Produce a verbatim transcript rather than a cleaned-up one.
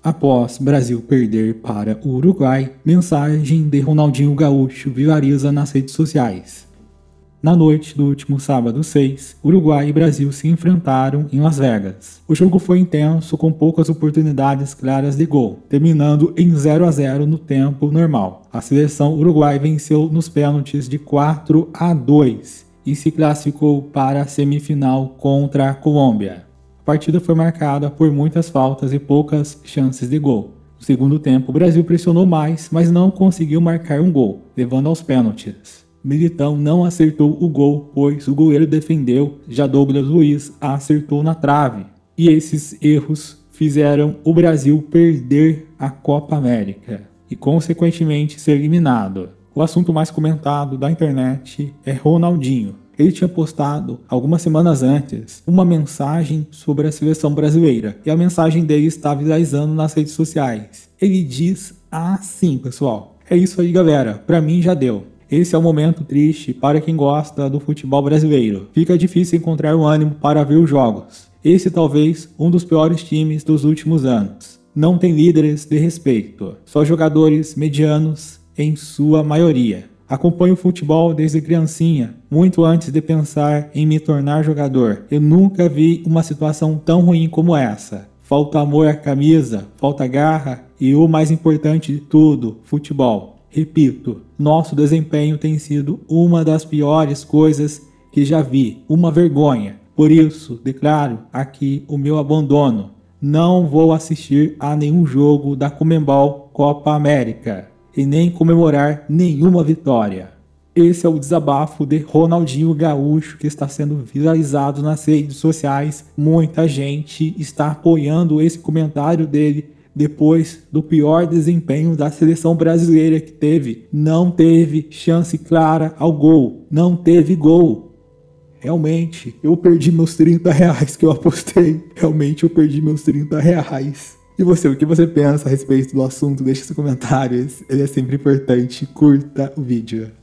Após Brasil perder para o Uruguai, mensagem de Ronaldinho Gaúcho viraliza nas redes sociais. Na noite do último sábado seis, Uruguai e Brasil se enfrentaram em Las Vegas. O jogo foi intenso, com poucas oportunidades claras de gol, terminando em zero a zero no tempo normal. A seleção uruguai venceu nos pênaltis de quatro a dois e se classificou para a semifinal contra a Colômbia. A partida foi marcada por muitas faltas e poucas chances de gol. No segundo tempo, o Brasil pressionou mais, mas não conseguiu marcar um gol, levando aos pênaltis. Militão não acertou o gol, pois o goleiro defendeu, já Douglas Luiz acertou na trave. E esses erros fizeram o Brasil perder a Copa América e, consequentemente, ser eliminado. O assunto mais comentado da internet é Ronaldinho. Ele tinha postado, algumas semanas antes, uma mensagem sobre a seleção brasileira. E a mensagem dele está viralizando nas redes sociais. Ele diz assim, pessoal. É isso aí, galera. Pra mim já deu. Esse é um momento triste para quem gosta do futebol brasileiro. Fica difícil encontrar o ânimo para ver os jogos. Esse talvez um dos piores times dos últimos anos. Não tem líderes de respeito. Só jogadores medianos em sua maioria. Acompanho o futebol desde criancinha, muito antes de pensar em me tornar jogador. Eu nunca vi uma situação tão ruim como essa. Falta amor à camisa, falta garra e o mais importante de tudo, futebol. Repito, nosso desempenho tem sido uma das piores coisas que já vi, uma vergonha. Por isso, declaro aqui o meu abandono. Não vou assistir a nenhum jogo da Conmebol Copa América e nem comemorar nenhuma vitória. Esse é o desabafo de Ronaldinho Gaúcho que está sendo viralizado nas redes sociais. Muita gente está apoiando esse comentário dele depois do pior desempenho da seleção brasileira que teve. Não teve chance clara ao gol. Não teve gol. Realmente, eu perdi meus trinta reais que eu apostei. Realmente, eu perdi meus trinta reais. E você, o que você pensa a respeito do assunto? Deixe seu comentário, ele é sempre importante. Curta o vídeo.